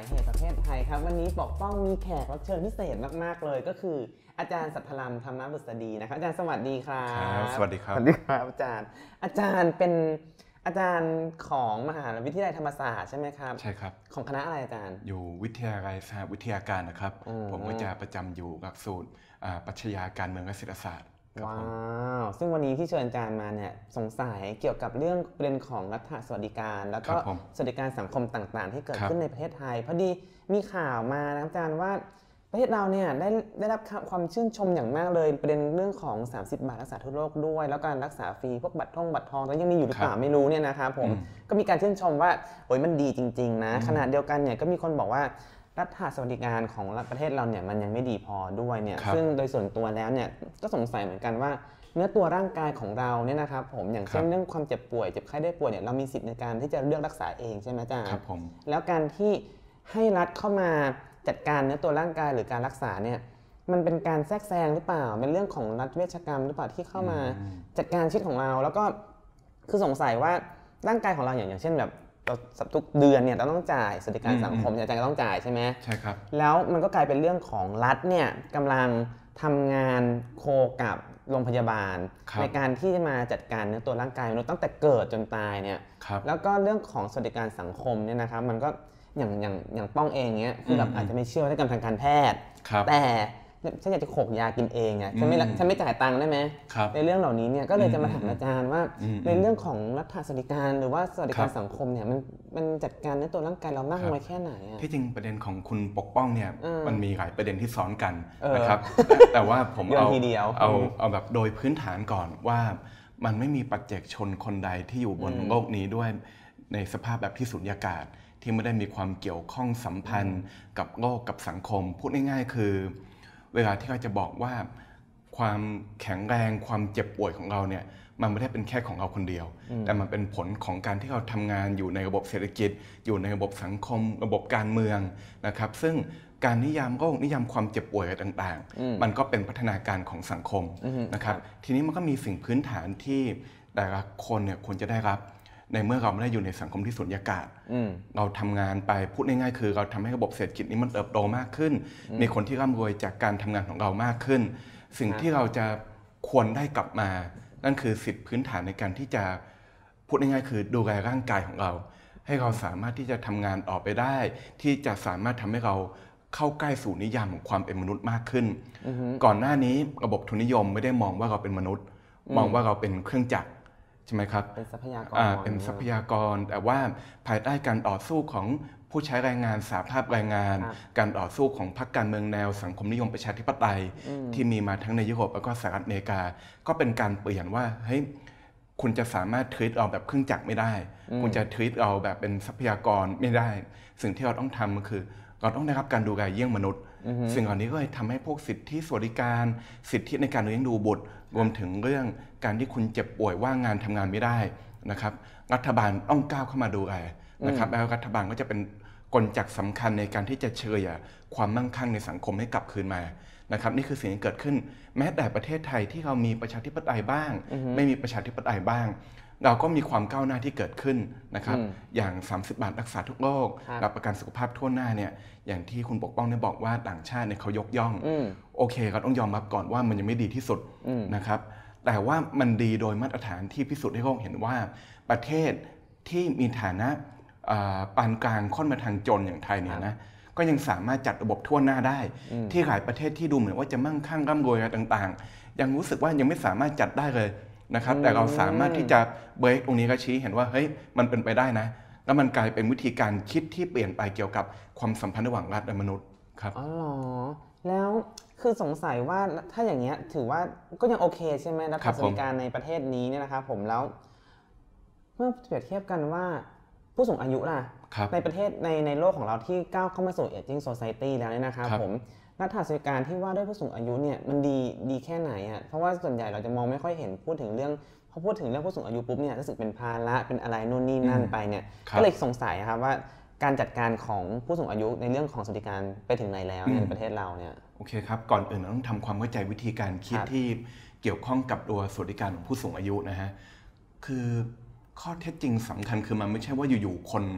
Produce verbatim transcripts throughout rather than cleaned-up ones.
เหตุประเทศไทยครับวันนี้ปกป้องมีแขกรับเชิญพิเศษมากๆเลยก็คืออาจารย์สัทธลัมธรรมบุษดีนะครับอาจารย์สวัสดีครับสวัสดีครับสวัสดีครับอาจารย์อาจารย์เป็นอาจารย์ของมหาวิทยาลัยธรรมศาสตร์ใช่ไหมครับใช่ครับของคณะอะไรอาจารย์อยู่วิทยาลัยสหวิทยาการนะครับผมก็จะประจำอยู่หลักสูตรปรัชญาการเมืองและเศรษฐศาสตร์ว้าวซึ่งวันนี้ที่เชิญอาจารย์มาเนี่ยสงสัยเกี่ยวกับเรื่องประเด็นของรัฐสวัสดิการแล้วก็สวัสดิการสังคมต่างๆที่เกิดขึ้นในประเทศไทยพอดีมีข่าวมานะอาจารย์ว่าประเทศเราเนี่ยได้ได้รับความชื่นชมอย่างมากเลยประเด็นเรื่องของสามสิบบาทรักษาทั่วโลกด้วยแล้วการรักษาฟรีพวกบัตรทองบัตรทองแล้วยังมีอยู่หรือเปล่าไม่รู้เนี่ยนะครับผมก็มีการชื่นชมว่าโอ้ยมันดีจริงๆนะขณะเดียวกันเนี่ยก็มีคนบอกว่ารัฐสวัสดิการของประเทศเราเนี่ยมันยังไม่ดีพอด้วยเนี่ยซึ่งโดยส่วนตัวแล้วเนี่ยก็สงสัยเหมือนกันว่าเนื้อตัวร่างกายของเราเนี่ยนะครับผมอย่างเช่นเรื่องความเจ็บป่วยเจ็บไข้ได้ป่วยเนี่ยเรามีสิทธิ์ในการที่จะเลือกรักษาเองใช่ไหมอาจารย์ครับผมแล้วการที่ให้รัฐเข้ามาจัดการเนื้อตัวร่างกายหรือการรักษาเนี่ยมันเป็นการแทรกแซงหรือเปล่าเป็นเรื่องของรัฐเวชกรรมหรือเปล่าที่เข้ามาจัดการชีวิตของเราแล้วก็คือสงสัยว่าร่างกายของเราอย่างอย่างเช่นแบบเราทุกเดือนเนี่ยเราต้องจ่ายสวัสดิการสังคมอาจารย์ก็ต้องจ่ายใช่ไหมใช่ครับแล้วมันก็กลายเป็นเรื่องของรัฐเนี่ยกำลังทำงานโคกับโรงพยาบาลในการที่จะมาจัดการเนื้อตัวร่างกายมนุษย์ตั้งแต่เกิดจนตายเนี่ยแล้วก็เรื่องของสวัสดิการสังคมเนี่ยนะครับมันก็อย่างอย่างอย่างป้องเองเนี้ยคือแบบอาจจะไม่เชื่อในการทางการแพทย์แต่ฉันอยากจะโขกยากินเองอ่ะฉันไม่ฉันไม่จ่ายตังค์ได้ไหมในเรื่องเหล่านี้เนี่ยก็เลยจะมาถามอาจารย์ว่าในเรื่องของรัฐสวัสดิการหรือว่าสวัสดิการสังคมเนี่ยมันมันจัดการในตัวร่างกายเรามากน้อยแค่ไหนอ่ะที่จริงประเด็นของคุณปกป้องเนี่ยมันมีหลายประเด็นที่ซ้อนกันนะครับแต่ว่าผมเอาเอาเอาแบบโดยพื้นฐานก่อนว่ามันไม่มีปัจเจกชนคนใดที่อยู่บนโลกนี้ด้วยในสภาพแบบที่สุญญากาศที่ไม่ได้มีความเกี่ยวข้องสัมพันธ์กับโลกกับสังคมพูดง่ายๆคือเวลาที่เราจะบอกว่าความแข็งแรงความเจ็บป่วยของเราเนี่ยมันไม่ได้เป็นแค่ของเราคนเดียวแต่มันเป็นผลของการที่เราทำงานอยู่ในระบบเศรษฐกิจอยู่ในระบบสังคมระบบการเมืองนะครับซึ่งการนิยามโรคนิยามความเจ็บป่วยอะไรต่างๆมันก็เป็นพัฒนาการของสังคมนะครับทีนี้มันก็มีสิ่งพื้นฐานที่แต่ละคนเนี่ยควรจะได้รับในเมื่อเราไม่ได้อยู่ในสังคมที่สุญญากาศเราทำงานไปพูดง่ายๆคือเราทำให้ระบบเศรษฐกิจนี้มันเติบโตมากขึ้นมีคนที่ร่ำรวยจากการทำงานของเรามากขึ้นสิ่งที่เราจะควรได้กลับมานั่นคือสิทธิพื้นฐานในการที่จะพูดง่ายๆคือดูแลร่างกายของเราให้เราสามารถที่จะทำงานออกไปได้ที่จะสามารถทำให้เราเข้าใกล้สู่นิยามของความเป็นมนุษย์มากขึ้นก่อนหน้านี้ระบบทุนนิยมไม่ได้มองว่าเราเป็นมนุษย์มองว่าเราเป็นเครื่องจักรใช่ไหมครับเป็นทรัพยากรเป็นทรัพยากรแต่ว่าภายใต้การต่อสู้ของผู้ใช้แรงงานสหภาพแรงงานการต่อสู้ของพรรคการเมืองแนวสังคมนิยมประชาธิปไตยที่มีมาทั้งในยุโรปแล้วก็สหรัฐอเมริกาก็เป็นการเปลี่ยนว่าเฮ้ยคุณจะสามารถทรีตเราแบบเครื่องจักรไม่ได้คุณจะทรีตเราแบบเป็นทรัพยากรไม่ได้สิ่งที่เราต้องทำก็คือเราต้องได้รับการดูแลเยี่ยงมนุษย์สิ่งเหล่านี้ก็เลยทำให้พวกสิทธิสวัสดิการสิทธิในการเลี้ยงดูบุตรรวมถึงเรื่องการที่คุณเจ็บป่วยว่างงานทำงานไม่ได้นะครับรัฐบาลต้องก้าวเข้ามาดูแลนะครับแล้วรัฐบาลก็จะเป็นกลจักรสำคัญในการที่จะเชยความมั่งคั่งในสังคมให้กลับคืนมานะครับนี่คือสิ่งที่เกิดขึ้นแม้แต่ประเทศไทยที่เรามีประชาธิปไตยบ้างไม่มีประชาธิปไตยบ้างเราก็มีความก้าวหน้าที่เกิดขึ้นนะครับอย่างสามสิบบาทรักษาทุกโรครับประกันสุขภาพทั่วหน้าเนี่ยอย่างที่คุณปกป้องได้บอกว่าต่างชาติเนี่ยเขายกย่องโอเคเราต้องยอมรับก่อนว่ามันยังไม่ดีที่สุดนะครับแต่ว่ามันดีโดยมาตรฐานที่พิสูจน์ให้โลกเห็นว่าประเทศที่มีฐานะปานกลางค่อนมาทางจนอย่างไทยเนี่ยนะก็ยังสามารถจัดระบบทั่วหน้าได้ที่หลายประเทศที่ดูเหมือนว่าจะมั่งคั่งร่ำรวยอะไรต่างๆยังรู้สึกว่ายังไม่สามารถจัดได้เลยนะครับแต่เราสามารถที่จะเบรกตรงนี้ก็ชี้เห็นว่าเฮ้ยมันเป็นไปได้นะแล้วมันกลายเป็นวิธีการคิดที่เปลี่ยนไปเกี่ยวกับความสัมพันธ์ระหว่างรัฐและมนุษย์ครับอ๋อเหรอแล้วคือสงสัยว่าถ้าอย่างเงี้ยถือว่าก็ยังโอเคใช่ไหมรัฐสวัสดิการในประเทศนี้เนี่ยนะครับผมแล้วเมื่อเปรียบเทียบกันว่าผู้สูงอายุล่ะในประเทศในในโลกของเราที่ก้าวเข้ามาสู่ Aging Society แล้วเนี่ยนะครับผมรัฐสวัสดิการที่ว่าด้วยผู้สูงอายุเนี่ยมันดีดีแค่ไหนอ่ะเพราะว่าส่วนใหญ่เราจะมองไม่ค่อยเห็นพูดถึงเรื่องพอพูดถึงเรื่องผู้สูงอายุปุ๊บเนี่ยรู้สึกเป็นภาระเป็นอะไรโน่นนี่นั่นไปเนี่ยก็เลยสงสัยครับว่าการจัดการของผู้สูงอายุในเรื่องของสวัสดิการไปถึงไหนแล้วในประเทศเราเนี่ยโอเคครับก่อนอื่นเราต้องทำความเข้าใจวิธีการคิดที่เกี่ยวข้องกับตัวสวัสดิการของผู้สูงอายุนะฮะคือข้อเท็จจริงสำคัญคือมันไม่ใช่ว่าอยู่ๆคน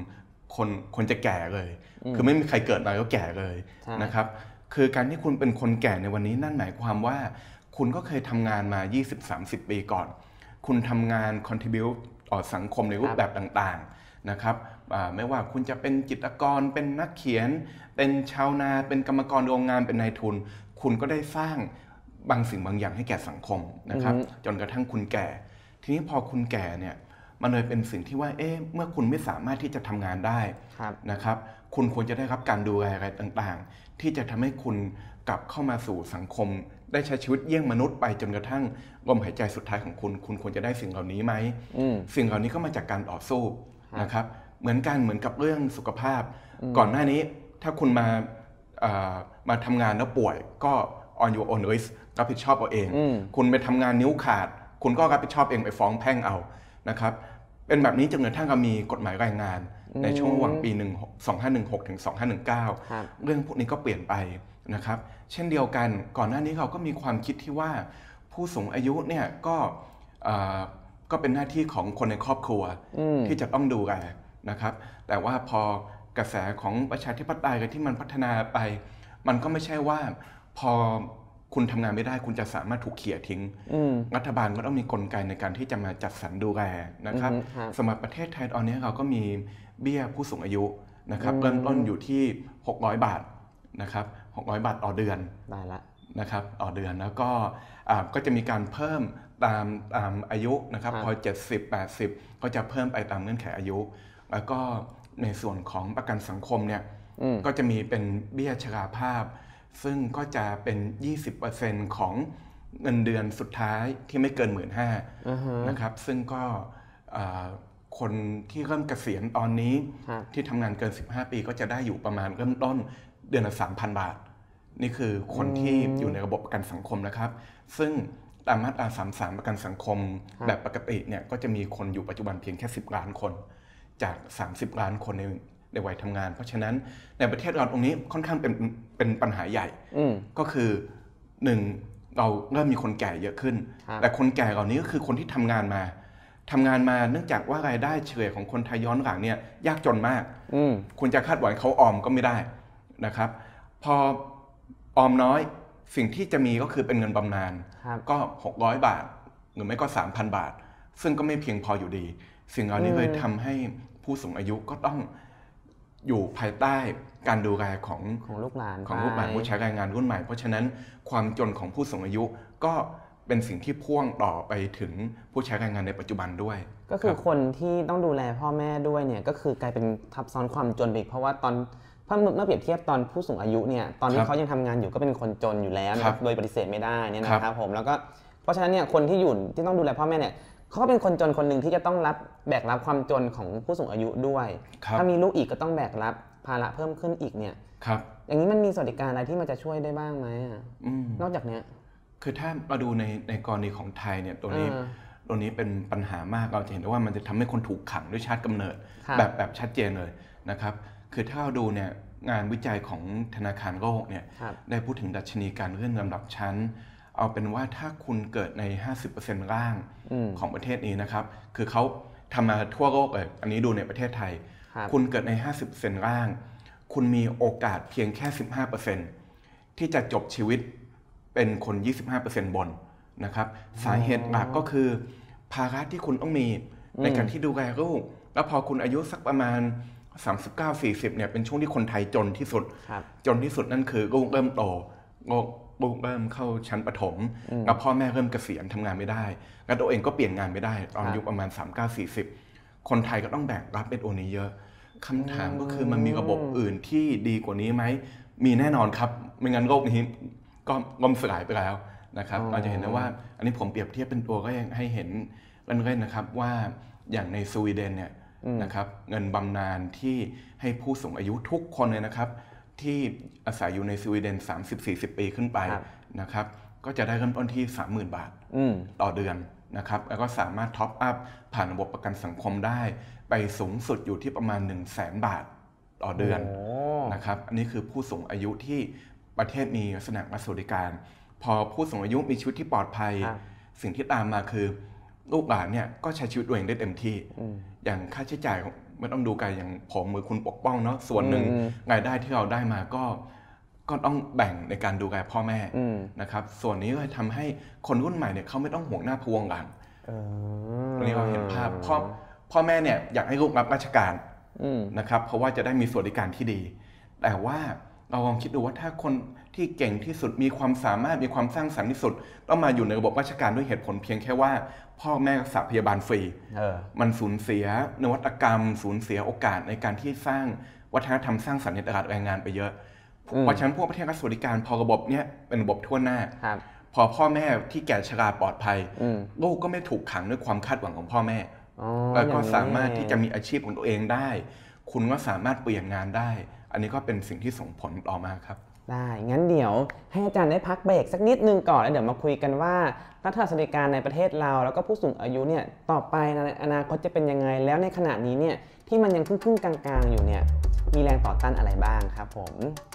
คนคนจะแก่เลยคือไม่มีใครเกิดมาก็แก่เลยนะครับคือการที่คุณเป็นคนแก่ในวันนี้นั่นหมายความว่าคุณก็เคยทำงานมา ยี่สิบถึงสามสิบ ปีก่อนคุณทำงาน contribute ต่อสังคมในรูปแบบต่างๆนะครับไม่ว่าคุณจะเป็นจิตรกรเป็นนักเขียนเป็นชาวนาเป็นกรรมกรโรงงานเป็นนายทุนคุณก็ได้สร้างบางสิ่งบางอย่างให้แก่สังคมนะครับจนกระทั่งคุณแก่ทีนี้พอคุณแก่เนี่ยมันเลยเป็นสิ่งที่ว่าเอ๊ะเมื่อคุณไม่สามารถที่จะทำงานได้นะครับคุณควรจะได้รับการดูแลอะไรต่างๆที่จะทำให้คุณกลับเข้ามาสู่สังคมได้ใช้ชีวิตเยี่ยงมนุษย์ไปจนกระทั่งลมหายใจสุดท้ายของคุณคุณควรจะได้สิ่งเหล่านี้ไหมสิ่งเหล่านี้ก็มาจากการต่อสู้นะครับเหมือนกันเหมือนกับเรื่องสุขภาพก่อนหน้านี้ถ้าคุณมามาทำงานแล้วป่วยก็ on your own risk รับผิดชอบเอาเองคุณไปทำงานนิ้วขาดคุณก็รับผิดชอบเองไปฟ้องแพ่งเอานะครับเป็นแบบนี้จนกระทั่งเรามีกฎหมายแรงงานในช่วงระหว่างปีสองพันห้าร้อยสิบหกถึงสองพันห้าร้อยสิบเก้าเรื่องพวกนี้ก็เปลี่ยนไปนะครับเช่นเดียวกันก่อนหน้านี้เราก็มีความคิดที่ว่าผู้สูงอายุเนี่ยก็ก็เป็นหน้าที่ของคนในครอบครัวที่จะต้องดูแลนะครับแต่ว่าพอกระแสของประชาธิปไตยที่มันพัฒนาไปมันก็ไม่ใช่ว่าพอคุณทำงานไม่ได้คุณจะสามารถถูกเขี่ยทิ้งรัฐบาลก็ต้องมีกลไกในการที่จะมาจัดสรรดูแลนะครับสำหรับประเทศไทยตอนนี้เราก็มีเบี้ยผู้สูงอายุนะครับเริ่มต้นอยู่ที่หกร้อยบาทนะครับหกร้อยบาทต่อเดือนได้ละนะครับต่อเดือนแล้วก็ก็จะมีการเพิ่มตามตามอายุนะครับพอเจ็ดสิบ แปดสิบก็จะเพิ่มไปตามเงื่อนไขอายุแล้วก็ในส่วนของประกันสังคมเนี่ยก็จะมีเป็นเบี้ยชราภาพซึ่งก็จะเป็น ยี่สิบเปอร์เซ็นต์ ของเงินเดือนสุดท้ายที่ไม่เกิน หนึ่งหมื่นห้าพัน uh-huh. นะครับซึ่งก็คนที่เริ่มเกษียณตอนนี้ uh-huh. ที่ทำงานเกินสิบห้าปีก็จะได้อยู่ประมาณเริ่มต้นเดือนละ สามพัน บาทนี่คือคน uh-huh. ที่อยู่ในระบบประกันสังคมนะครับซึ่งตามมาตราสามสิบสามประกันสังคม uh-huh. แบบปกติเนี่ยก็จะมีคนอยู่ปัจจุบันเพียงแค่สิบล้านคนจากสามสิบล้านคนในในวัยทำงานเพราะฉะนั้นในประเทศเราตรงนี้ค่อนข้างเป็นเป็นปัญหาใหญ่ก็คือหนึ่งเราเริ่มมีคนแก่เยอะขึ้นแต่คนแก่เหล่านี้ก็คือคนที่ทำงานมาทำงานมาเนื่องจากว่ารายได้เฉลี่ยของคนไทยย้อนหลังเนี่ยยากจนมากคุณจะคาดหวังเขาออมก็ไม่ได้นะครับพอออมน้อยสิ่งที่จะมีก็คือเป็นเงินบำนาญก็หกร้อยบาทหรือไม่ก็ สามพัน บาทซึ่งก็ไม่เพียงพออยู่ดีสิ่งเหล่านี้เลยทำให้ผู้สูงอายุก็ต้องอยู่ภายใต้การดูแลของของลูกหลานของลูกหลานผู้ใช้แรงงานรุ่นใหม่เพราะฉะนั้นความจนของผู้สูงอายุก็เป็นสิ่งที่พ่วงต่อไปถึงผู้ใช้แรงงานในปัจจุบันด้วยก็คือคนที่ต้องดูแลพ่อแม่ด้วยเนี่ยก็คือกลายเป็นทับซ้อนความจนไปเพราะว่าตอนถ้าเมื่อเปรียบเทียบตอนผู้สูงอายุเนี่ยตอนที่เขายังทำงานอยู่ก็เป็นคนจนอยู่แล้วโดยปฏิเสธไม่ได้เนี่ยนะครับผมแล้วก็เพราะฉะนั้นเนี่ยคนที่อยู่ที่ต้องดูแลพ่อแม่เนี่ยเขาก็เป็นคนจนคนหนึ่งที่จะต้องรับแบกรับความจนของผู้สูงอายุด้วยถ้ามีลูกอีกก็ต้องแบกรับภาระเพิ่มขึ้นอีกเนี่ยอย่างนี้มันมีสวัสดิการอะไรที่มันจะช่วยได้บ้างไหมอ่ะนอกจากเนี้ยคือถ้าเราดูในในกรณีของไทยเนี่ยตัวนี้ตัวนี้เป็นปัญหามากเราจะเห็นได้ว่ามันจะทำให้คนถูกขังด้วยชาติกำเนิดแบบแบบชัดเจนเลยนะครับคือถ้าเราดูเนี่ยงานวิจัยของธนาคารโลกเนี่ยได้พูดถึงดัชนีการเลื่อนลำดับชั้นเอาเป็นว่าถ้าคุณเกิดใน ห้าสิบเปอร์เซ็นต์ ล่างของประเทศนี้นะครับคือเขาทำมาทั่วโลกเลยอันนี้ดูในประเทศไทยคุณเกิดใน ห้าสิบเปอร์เซ็นต์ ล่างคุณมีโอกาสเพียงแค่ สิบห้าเปอร์เซ็นต์ ที่จะจบชีวิตเป็นคน ยี่สิบห้าเปอร์เซ็นต์ บนนะครับสาเหตุหลักก็คือภาระที่คุณต้องมีในการที่ดูแลลูกแล้วพอคุณอายุสักประมาณสามสิบเก้า สี่สิบเนี่ยเป็นช่วงที่คนไทยจนที่สุดจนที่สุดนั่นคือลูกเริ่มโตลูกเริ่มเข้าชั้นประถมแล้วพ่อแม่เริ่มเกษียณทำงานไม่ได้แล้วตัวเองก็เปลี่ยนงานไม่ได้ตอนอายุประมาณสามสิบเก้า สี่สิบคนไทยก็ต้องแบกรับเป็นโอนี้เยอะคำถามก็คือมันมีระบบอื่นที่ดีกว่านี้ไหมมีแน่นอนครับไม่งั้นโลกนี้ก็ล่มสลายไปแล้วนะครับเราจะเห็นได้ว่าอันนี้ผมเปรียบเทียบเป็นตัวก็ยังให้เห็นเล่นๆนะครับว่าอย่างในสวีเดนเนี่ยนะครับเงินบำนาญที่ให้ผู้สูงอายุทุกคนเลยนะครับที่อาศัยอยู่ในสวีเดน สามสิบถึงสี่สิบ ปีขึ้นไปนะครับก็จะได้เริ่มต้นที่ สามหมื่น บาทต่อเดือนนะครับแล้วก็สามารถท็อปอัพผ่านระบบประกันสังคมได้ไปสูงสุดอยู่ที่ประมาณ หนึ่งแสน บาทต่อเดือนนะครับอันนี้คือผู้สูงอายุที่ประเทศมีลักษณะสวัสดิการพอผู้สูงอายุมีชีวิตที่ปลอดภัยสิ่งที่ตามมาคือลูกหลานเนี่ยก็ใช้ชีวิตตัวเองได้เต็มที่อย่างค่าใช้จ่ายไม่ต้องดูไกลอย่างผมหรือคุณปกป้องเนาะส่วนหนึ่งรายได้ที่เราได้มาก็ก็ต้องแบ่งในการดูแลพ่อแม่นะครับส่วนนี้ก็ทำให้คนรุ่นใหม่เนี่ยเขาไม่ต้องห่วงหน้าพวงหลังอันนี้เราเห็นภาพพ่อพ่อแม่เนี่ยอยากให้ลูกรับราชการนะครับเพราะว่าจะได้มีสวัสดิการที่ดีแต่ว่าเราลองคิดดูว่าถ้าคนที่เก่งที่สุดมีความสามารถมีความสร้างสรรค์ที่สุดต้องมาอยู่ในระบบราชการด้วยเหตุผลเพียงแค่ว่าพ่อแม่รักษาพยาบาลฟรีมันสูญเสียนวัตกรรมสูญเสียโอกาสในการที่สร้างวัฒนธรรมสร้างสรรค์ในตลาดแรงงานไปเยอะเพราะฉะนั้นพวกประเทศรัฐสวัสดิการพอระบบเนี้ยเป็นระบบทั่วหน้าพอพ่อแม่ที่แก่ชราปลอดภัยลูกก็ไม่ถูกขังด้วยความคาดหวังของพ่อแม่แล้วก็สามารถที่จะมีอาชีพของตัวเองได้คุณก็สามารถเปลี่ยนงานได้อันนี้ก็เป็นสิ่งที่ส่งผลต่อมาครับได้งั้นเดี๋ยวให้อาจารย์ได้พักเบรกสักนิดนึงก่อนแล้วเดี๋ยวมาคุยกันว่ารัฐสวัสดิการในประเทศเราแล้วก็ผู้สูงอายุเนี่ยต่อไปในอนาคตจะเป็นยังไงแล้วในขณะนี้เนี่ยที่มันยังครึ่งๆกลางๆอยู่เนี่ยมีแรงต่อต้านอะไรบ้างครับผม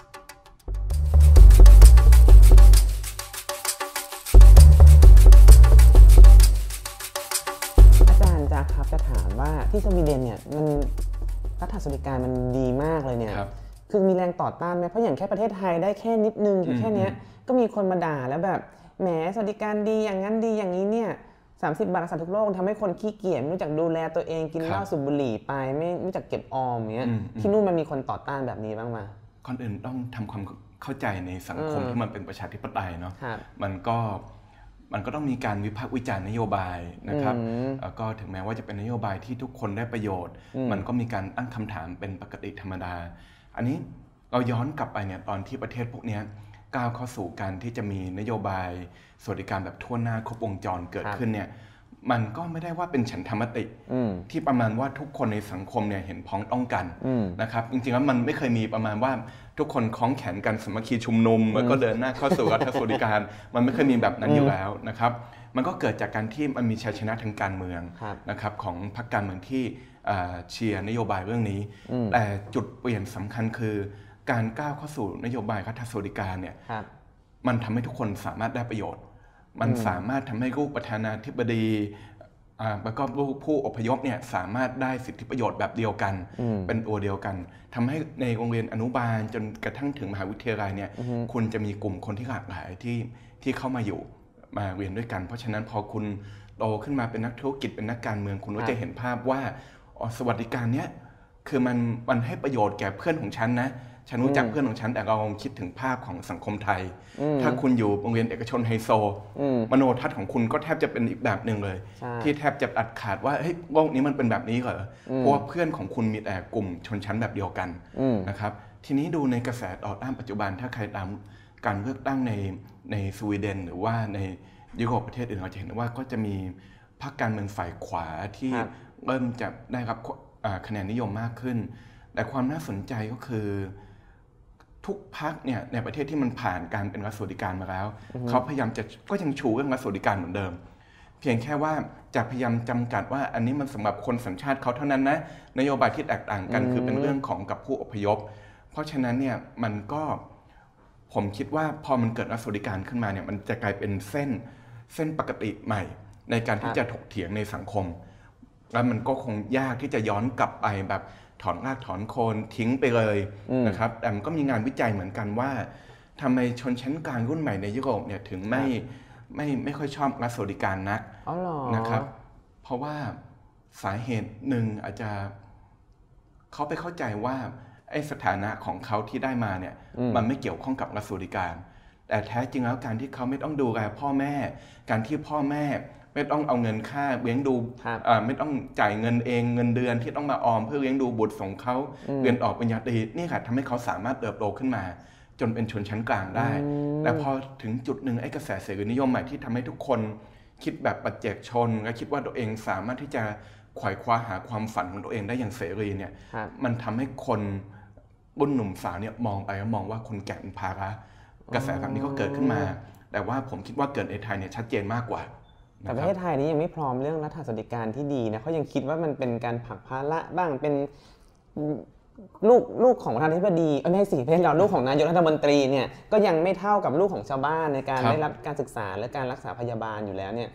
อาจารย์จ๊ะครับจะถามว่าที่สวีเดนเนี่ยมันรัฐสวัสดิการมันดีมากเลยเนี่ยคือมีแรงต่อต้านไหมเพราะอย่างแค่ประเทศไทยได้แค่นิดนึงแค่นี้ก็มีคนมาด่าแล้วแบบแหมสวัสดิการดีอย่างนั้นดีอย่างนี้เนี่ยสามสิบบาทรักษาทุกโรคทำให้คนขี้เกียจไม่รู้จักดูแลตัวเองกินเหล้าสูบบุหรี่ไปไม่รู้จักเก็บออมเงี้ยที่นู่นมันมีคนต่อต้านแบบนี้บ้างไหมก่อนอื่นต้องทำความเข้าใจในสังคมที่มันเป็นประชาธิปไตยเนาะมันก็มันก็ต้องมีการวิพากษ์วิจารณ์นโยบายนะครับก็ถึงแม้ว่าจะเป็นนโยบายที่ทุกคนได้ประโยชน์มันก็มีการตั้งคำถามเป็นปกติธรรมดาอันนี้เราย้อนกลับไปเนี่ยตอนที่ประเทศพวกนี้ก้าวเข้าสู่การที่จะมีนโยบายสวัสดิการแบบทั่วหน้าครบวงจรเกิดขึ้นเนี่ยมันก็ไม่ได้ว่าเป็นฉันทามติที่ประมาณว่าทุกคนในสังคมเนี่ยเห็นพ้องต้องกันนะครับจริงๆแล้วมันไม่เคยมีประมาณว่าทุกคนคล้องแขนกันสามัคคีชุมนุมแล้วก็เดินหน้าเข้าสู่รัฐสวัสดิการมันไม่เคยมีแบบนั้นอยู่แล้วนะครับมันก็เกิดจากการที่มันมีชัยชนะทางการเมืองนะครับของพรรคการเมืองที่เชียร์นโยบายเรื่องนี้แต่จุดเปลี่ยนสำคัญคือการก้าวเข้าสู่นโยบายรัฐสวัสดิการเนี่ยมันทำให้ทุกคนสามารถได้ประโยชน์มันสามารถทำให้ลูกประธานาธิบดีแล้วก็ลูกผู้อพยพเนี่ยสามารถได้สิทธิประโยชน์แบบเดียวกันเป็นตัวเดียวกันทำให้ในโรงเรียนอนุบาลจนกระทั่งถึงมหาวิทยาลัยเนี่ยคุณจะมีกลุ่มคนที่หลากหลายที่ที่เข้ามาอยู่มาเรียนด้วยกันเพราะฉะนั้นพอคุณโตขึ้นมาเป็นนักธุรกิจเป็นนักการเมืองคุณก็จะเห็นภาพว่าสวัสดิการเนี้ยคือมันมันให้ประโยชน์แก่เพื่อนของฉันนะฉันรู้จักเพื่อนของฉันแต่เราลองคิดถึงภาพของสังคมไทยถ้าคุณอยู่โรงเรียนเอกชนไฮโซมโนทัศน์ของคุณก็แทบจะเป็นอีกแบบหนึ่งเลยที่แทบจะตัดขาดว่าเฮ้ยโลกนี้มันเป็นแบบนี้เหรอเพราะว่าเพื่อนของคุณมีแต่กลุ่มชนชั้นแบบเดียวกันนะครับทีนี้ดูในกระแสต่อต้านปัจจุบันถ้าใครตามการเลือกตั้งในในสวีเดนหรือว่าในยุโรปประเทศอื่นเราจะเห็นว่าก็จะมีพรรคการเมืองฝ่ายขวาที่เริ่มจะได้รับคะแนนนิยมมากขึ้นแต่ความน่าสนใจก็คือทุกพรรคเนี่ยในประเทศที่มันผ่านการเป็นรัฐสวัสดิการมาแล้วเขาพยายามจะก็ยังชูเรื่องรัฐสวัสดิการเหมือนเดิมเพียงแค่ว่าจะพยายามจำกัดว่าอันนี้มันสำหรับคนสัญชาติเขาเท่านั้นนะนโยบายที่แตกต่างกันคือเป็นเรื่องของกับผู้อพยพเพราะฉะนั้นเนี่ยมันก็ผมคิดว่าพอมันเกิดรัฐสวัสดิการขึ้นมาเนี่ยมันจะกลายเป็นเส้นเส้นปกติใหม่ในการที่จะถกเถียงในสังคมแล้วมันก็คงยากที่จะย้อนกลับไปแบบถอนรากถอนโคนทิ้งไปเลยนะครับแต่มันก็มีงานวิจัยเหมือนกันว่าทำไมชนชั้นกลางรุ่นใหม่ในยุโรปเนี่ยถึงไม่ไม่ไม่ค่อยชอบรัฐสวัสดิการนักนะครับเพราะว่าสาเหตุหนึ่งอาจจะเขาไปเข้าใจว่าไอ้สถานะของเขาที่ได้มาเนี่ยมันไม่เกี่ยวข้องกับรัฐสวัสดิการแต่แท้จริงแล้วการที่เขาไม่ต้องดูแลพ่อแม่การที่พ่อแม่ไม่ต้องเอาเงินค่าเลี้ยงดูไม่ต้องจ่ายเงินเองเงินเดือนที่ต้องมาออมเพื่อเลี้ยงดูบุตรของเขาเรียนออกปริญญาตรีนี่ค่ะทำให้เขาสามารถเติบโตขึ้นมาจนเป็นชนชั้นกลางได้แต่พอถึงจุดหนึ่งไอ้กระแสเสรีนิยมใหม่ที่ทำให้ทุกคนคิดแบบปัจเจกชนและคิดว่าตัวเองสามารถที่จะไขว่คว้าหาความฝันของตัวเองได้อย่างเสรีเนี่ยมันทำให้คนรุ่นหนุ่มสาวเนี่ยมองไปแล้วมองว่าคนแก่เป็นภาระกระแสแบบนี้ก็เกิดขึ้นมาแต่ว่าผมคิดว่าเกิดในไทยเนี่ยชัดเจนมากกว่าแต่ประเทศไทยนี้ยังไม่พร้อมเรื่องรัฐสวัสดิการที่ดีนะเขายังคิดว่ามันเป็นการผลักภาระบ้างเป็นลูกลูกของประธานาธิบดีเออไม่ใช่สิเป็นเราลูกของนายกรัฐมนตรีเนี่ยก็ยังไม่เท่ากับลูกของชาวบ้านในการได้รับการศึกษาและการรักษาพยาบาลอยู่แล้วเนี่ย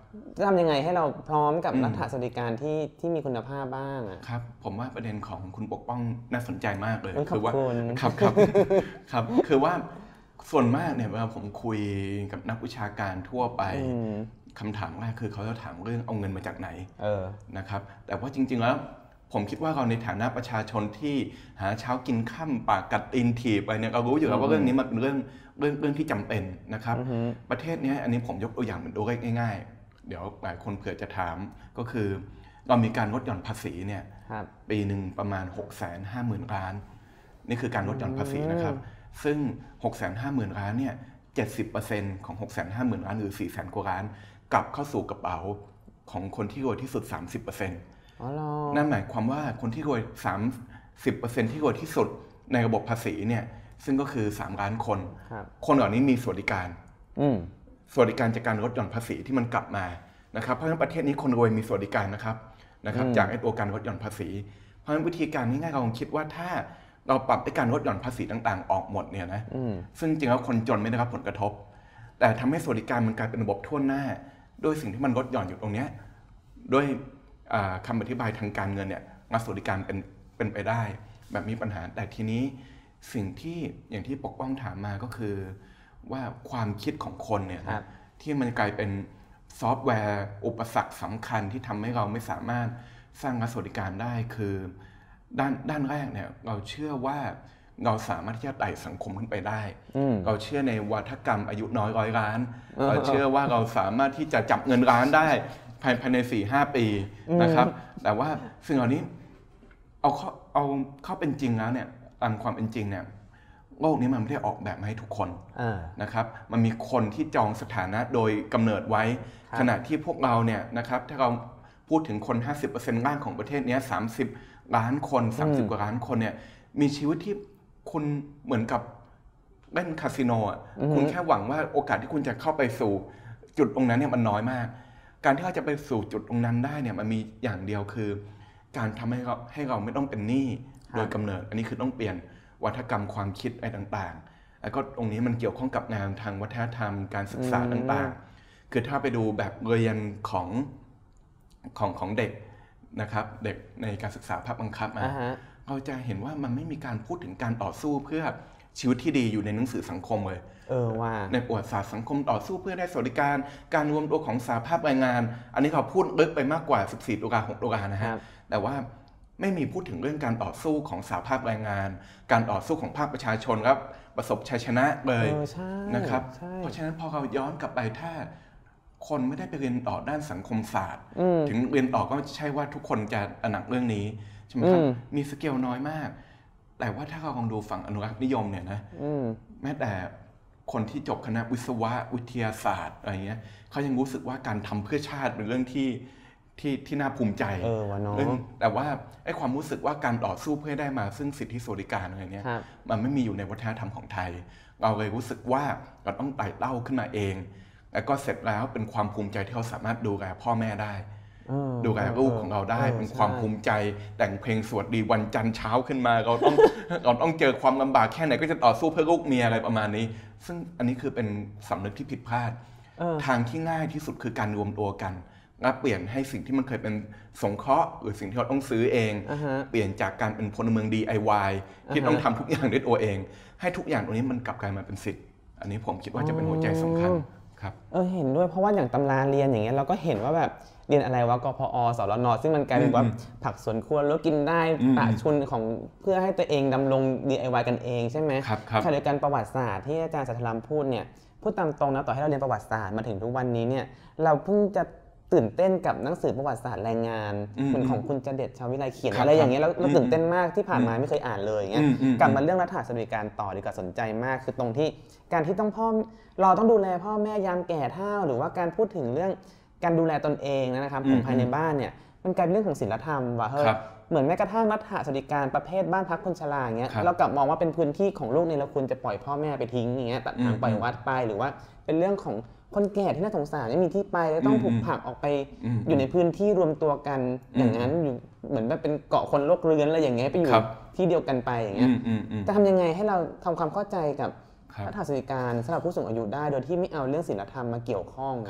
จะทำยังไงให้เราพร้อมกับรัฐสวัสดิการที่ที่มีคุณภาพบ้างอ่ะครับผมว่าประเด็นของคุณปกป้องน่าสนใจมากเลยคือว่าครับครับครับคือว่าส่วนมากเนี่ยเวลาผมคุยกับนักวิชาการทั่วไปคำถามแรกคือเขาจะถามเรื่องเอาเงินมาจากไหนนะครับแต่ว่าจริงๆแล้วผมคิดว่าเราในฐานะประชาชนที่หาเช้ากินค่ำปากกัดตีนถีบไปเนี่ยเรารู้อยู่แล้วว่าเรื่องนี้มันเป็นเรื่องเรื่องเรื่องที่จำเป็นนะครับประเทศนี้อันนี้ผมยกตัวอย่างเป็นตัวเลขง่ายๆเดี๋ยวหลายคนเผื่อจะถามก็คือเรามีการลดหย่อนภาษีเนี่ยปีหนึ่งประมาณ หกแสนห้าหมื่น ล้านนี่คือการลดหย่อนภาษีนะครับซึ่ง หกแสนห้าหมื่น ล้านเนี่ย เจ็ดสิบเปอร์เซ็นต์ ของ หกแสนห้าหมื่น ล้านหรือ สี่แสน กว่าล้านกลับเข้าสู่กระเป๋าของคนที่รวยที่สุด สามสิบเปอร์เซ็นต์ นั่นหมายความว่าคนที่รวย สามสิบเปอร์เซ็นต์ ที่รวยที่สุดในระบบภาษีเนี่ยซึ่งก็คือสามล้านคนคนเหล่านี้มีสวัสดิการสวัสดิการจากการลดหย่อนภาษีที่มันกลับมานะครับเพราะฉะนั้นประเทศนี้คนรวยมีสวัสดิการนะครับนะครับจากไอ้ตัวการลดหย่อนภาษีเพราะฉะนั้นวิธีการง่ายๆเราคิดว่าถ้าเราปรับไอ้การลดหย่อนภาษีต่างๆออกหมดเนี่ยนะซึ่งจริงแล้วคนจนไม่ได้รับผลกระทบแต่ทำให้สวัสดิการมันกลายเป็นระบบทั่วหน้าโดยสิ่งที่มันลดหย่อนอยู่ตรงนี้ด้วยคำอธิบายทางการเงินเนี่ยมาสวัสดิการเป็นเป็นไปได้แบบมีปัญหาแต่ทีนี้สิ่งที่อย่างที่ปกป้องถามมาก็คือว่าความคิดของคนเนี่ยที่มันกลายเป็นซอฟต์แวร์อุปสรรคสำคัญที่ทำให้เราไม่สามารถสร้างรัฐสวัสดิการได้คือด้านด้านแรกเนี่ยเราเชื่อว่าเราสามารถที่จะไต่สังคมขึ้นไปได้เราเชื่อในวัฒกรรมอายุน้อยร้อยล้านเราเชื่อว่าเราสามารถที่จะจับเงินล้านได้ภายภายใน สี่ห้า ปีนะครับแต่ว่าสิ่งเหล่านี้เอาเข้าเอาเข้าเป็นจริงแล้วเนี่ยตามความเป็นจริงเนี่ยโลกนี้มันไม่ได้ออกแบบมาให้ทุกคนนะครับมันมีคนที่จองสถานะโดยกำเนิดไว้ขณะที่พวกเราเนี่ยนะครับถ้าเราพูดถึงคน ห้าสิบเปอร์เซ็นต์ ล่างของประเทศนี้สามสิบล้านคนสามสิบกว่าล้านคนเนี่ยมีชีวิตที่คุณเหมือนกับเล่นคาสิโนอ่ะคุณแค่หวังว่าโอกาสที่คุณจะเข้าไปสู่จุดตรงนั้นเนี่ยมันน้อยมากการที่เราจะไปสู่จุดตรงนั้นได้เนี่ยมันมีอย่างเดียวคือการทำให้เราให้เราไม่ต้องเป็นหนี้โดยกำเนิดอันนี้คือต้องเปลี่ยนวัฒกรรมความคิดอะไรต่างๆแล้วก็ตรงนี้มันเกี่ยวข้องกับงานทางวัฒนธรรมการศึกษาต่างๆคือถ้าไปดูแบบเรียนของของของเด็กนะครับเด็กในการศึกษาภาคบังคับมา uh-huh. เราจะเห็นว่ามันไม่มีการพูดถึงการต่อสู้เพื่อชีวิตที่ดีอยู่ในหนังสือสังคมเลยเออว่าในประวัติศาสตร์สังคมต่อสู้เพื่อได้สวัสดิการการรวมตัวของสหภาพแรงงานอันนี้เขาพูดลึกไปมากกว่าสิบสี่ตุลาหกตุลานะฮะแต่ว่าไม่มีพูดถึงเรื่องการต่อสู้ของสหภาพแรงงานการต่อสู้ของภาคประชาชนครับประสบชัยชนะเลยนะครับเพราะฉะนั้นพอเราย้อนกลับไปถ้าคนไม่ได้ไปเรียนต่อด้านสังคมศาสตร์ถึงเรียนต่อก็ไม่ใช่ว่าทุกคนจะตระหนักเรื่องนี้ใช่ไหมครับมีสเกลน้อยมากแต่ว่าถ้าเราลองดูฝั่งอนุรักษ์นิยมเนี่ยนะแม้แต่คนที่จบคณะวิศวะวิทยาศาสตร์อะไรเงี้ยเขายังรู้สึกว่าการทำเพื่อชาติเป็นเรื่องที่ที่ที่น่าภูมิใจเออวะเนาะแต่ว่าไอ้ความรู้สึกว่าการต่อสู้เพื่อได้มาซึ่งสิทธิสวัสดิการอะไรเนี้ยมันไม่มีอยู่ในวัฒนธรรมของไทยเราเลยรู้สึกว่าเราต้องไต่เต้าขึ้นมาเองแล้วก็เสร็จแล้วเป็นความภูมิใจที่เราสามารถดูแลพ่อแม่ได้ดูแลลูกของเราได้เป็นความภูมิใจแต่งเพลงสวัสดีวันจันทร์เช้าขึ้นมาเราต้องเราต้องเจอความลำบากแค่ไหนก็จะต่อสู้เพื่อลูกเมียอะไรประมาณนี้ซึ่งอันนี้คือเป็นสำนึกที่ผิดพลาดทางที่ง่ายที่สุดคือการรวมตัวกันและเปลี่ยนให้สิ่งที่มันเคยเป็นสงเคราะห์หรือสิ่งที่เราต้องซื้อเอง uh-huh. เปลี่ยนจากการเป็นพลเมือง ดี ไอ วาย uh-huh. ที่ต้องทำทุกอย่างด้วยตัวเองให้ทุกอย่างตรงนี้มันกลับกลายมาเป็นสิทธิ์อันนี้ผมคิดว่าจะเป็นหัวใจสำคัญครับเออเห็นด้วยเพราะว่าอย่างตำราเรียนอย่างเงี้ยเราก็เห็นว่าแบบเรียนอะไรวะกพอสรนซึ่งมันกลายเป็นว่าผักสวนครัวแล้วกินได้ปะชุนของเพื่อให้ตัวเองดำรง ดี ไอ วาย กันเองใช่ไหมครับขณะเดียวกันประวัติศาสตร์ที่อาจารย์สัทธรามพูดเนี่ยพูดตามตรงนะต่อให้เราเรียนประวัติศาสตร์มาถึงทุกวันนี้เนี่ยเราเพิ่งจะตื่นเต้นกับหนังสือประวัติศาสตร์แรงงานเหมือนของคุณจเด็ดชาววิไลเขียนอะไรอย่างเงี้ยแล้วเราตื่นเต้นมากที่ผ่านมาไม่เคยอ่านเลยอย่างเงี้ยกลับมาเรื่องรัฐสวัสดิการต่อดีกว่าสนใจมากคือตรงที่การที่ต้องพ่อเราต้องดูแลพ่อแม่ยามแก่เฒ่าหรือว่าการพูดถึงเรื่องการดูแลตนเองนะครับของภายในบ้านเนี่ยมันกลายเป็นเรื่องของศีลธรรมว่ะเฮ้ยเหมือนแม้กระทั่งรัฐสวัสดิการประเภทบ้านพักคนชราอย่างเงี้ยเรากลับมองว่าเป็นพื้นที่ของลูกเนี่ยเราควรจะปล่อยพ่อแม่ไปทิ้งอย่างเงี้ยตัดทางปล่อยวัดไปหรือว่าเป็นเรื่องของคนแก่ที่น่าสงสารไม่มีที่ไปแล้วต้องถูกผลักออกไปอยู่ในพื้นที่รวมตัวกันอย่างนั้นอยู่เหมือนแบบเป็นเกาะคนโลกเรือนอะไรอย่างเงี้ยไปอยู่ที่เดียวกันไปอย่างเงี้ยจะทำยังไงให้เราทำความเข้าใจกับรัฐสวัสดิการสำหรับผู้สูงอายุได้โดยที่ไม่เอาเรื่องศีลธรรมมาเกี่ยวข้องครับผ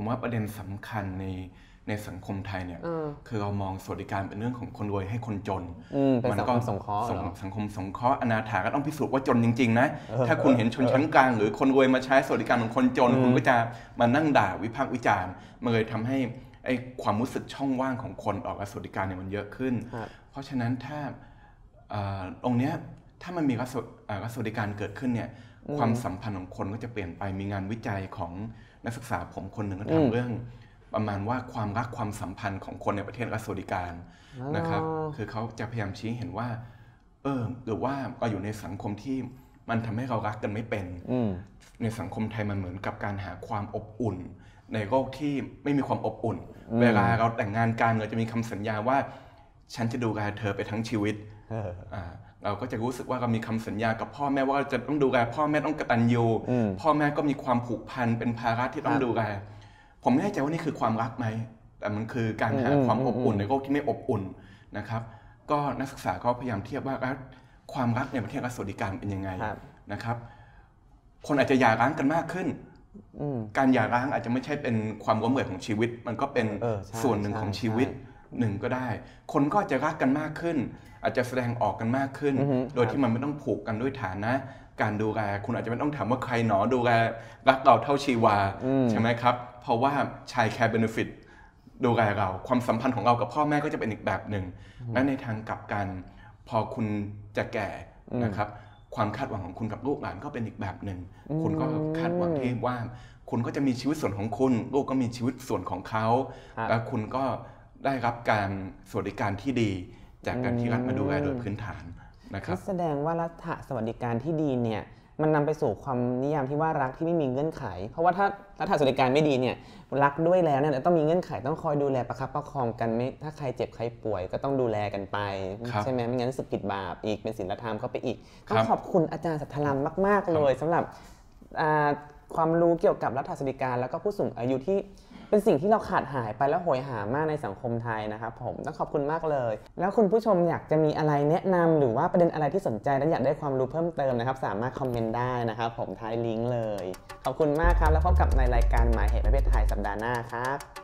ผมว่าประเด็นสำคัญในในสังคมไทยเนี่ยคือเรามองสวัสดิการเป็นเรื่องของคนรวยให้คนจนมันก็สงเคราะห์สังคมสงเคราะห์อนาถาก็ต้องพิสูจน์ว่าจนจริงๆนะถ้าคุณเห็นชนชั้นกลางหรือคนรวยมาใช้สวัสดิการของคนจนคุณก็จะมานั่งด่าวิพากษ์วิจารณ์มันเลยทำให้ไอ้ความรู้สึกช่องว่างของคนออกสวัสดิการเนี่ยมันเยอะขึ้นเพราะฉะนั้นถ้าตรงเนี้ยถ้ามันมีรัฐสวัสดิการเกิดขึ้นเนี่ยความสัมพันธ์ของคนก็จะเปลี่ยนไปมีงานวิจัยของนักศึกษาผมคนหนึ่งก็ทำเรื่องประมาณว่าความรักความสัมพันธ์ของคนในประเทศรัฐสวัสดิการนะครับคือเขาจะพยายามชี้เห็นว่าเออหรือว่าเราอยู่ในสังคมที่มันทำให้เรารักกันไม่เป็นในสังคมไทยมันเหมือนกับการหาความอบอุ่นในโลกที่ไม่มีความอบอุ่นเวลาเราแต่งงานกันเราจะมีคำสัญญาว่าฉันจะดูแลเธอไปทั้งชีวิตเราก็จะรู้สึกว่าเรามีคำสัญญากับพ่อแม่ว่าจะต้องดูแลพ่อแม่ต้องกตัญญูพ่อแม่ก็มีความผูกพันเป็นภาระที่ต้องดูแลผมไม่แน่ใจว่านี่คือความรักไหมแต่มันคือการหาความอบอุ่นในโลกที่ไม่อบอุ่นนะครับก็นักศึกษาก็พยายามเทียบว่าความรักในประเทศรัฐสวัสดิการเป็นยังไงนะครับคนอาจจะหย่าร้างกันมากขึ้นการหย่าร้างอาจจะไม่ใช่เป็นความล้มเหลวของชีวิตมันก็เป็นส่วนหนึ่งของชีวิตหนึ่งก็ได้คนก็จะรักกันมากขึ้นอาจจะแสดงออกกันมากขึ้นโดยที่มันไม่ต้องผูกกันด้วยฐานะการดูแลคุณอาจจะไม่ต้องถามว่าใครหนอดูแลรักเราเท่าชีวาใช่ไหมครับเพราะว่าชายแคร์เบเนฟิตดูแลเราความสัมพันธ์ของเรากับพ่อแม่ก็จะเป็นอีกแบบหนึ่งและในทางกลับกันพอคุณจะแก่นะครับความคาดหวังของคุณกับลูกหลานก็เป็นอีกแบบหนึ่งคุณก็คาดหวังที่ว่าคุณก็จะมีชีวิตส่วนของคุณลูกก็มีชีวิตส่วนของเขาและคุณก็ได้รับการสวัสดิการที่ดีจากการที่รัฐมาดูแลโดยพื้นฐานนะครับแสดงว่ารัฐสวัสดิการที่ดีเนี่ยมันนำไปสู่ความนิยามที่ว่ารักที่ไม่มีเงื่อนไขเพราะว่าถ้ารัฐสวัสดิการไม่ดีเนี่ยรักด้วยแล้วเนี่ยต้องมีเงื่อนไขต้องคอยดูแลประคับประคองกันไม่ถ้าใครเจ็บใครป่วยก็ต้องดูแลกันไปใช่ไหมไม่งั้นรู้สึกผิดบาปอีกเป็นศีลธรรมเข้าไปอีกต้องขอบคุณอาจารย์สัทธลัมมากๆเลยสำหรับความรู้เกี่ยวกับรัฐสวัสดิการแล้วก็ผู้สูงอายุที่เป็นสิ่งที่เราขาดหายไปแล้วโหยหามากในสังคมไทยนะครับผมต้องขอบคุณมากเลยแล้วคุณผู้ชมอยากจะมีอะไรแนะนำหรือว่าประเด็นอะไรที่สนใจและอยากได้ความรู้เพิ่มเติมนะครับสามารถคอมเมนต์ได้นะครับผมท้ายลิงก์เลยขอบคุณมากครับแล้วพบกับในรายการหมายเหตุประเภทไทยสัปดาห์หน้าครับ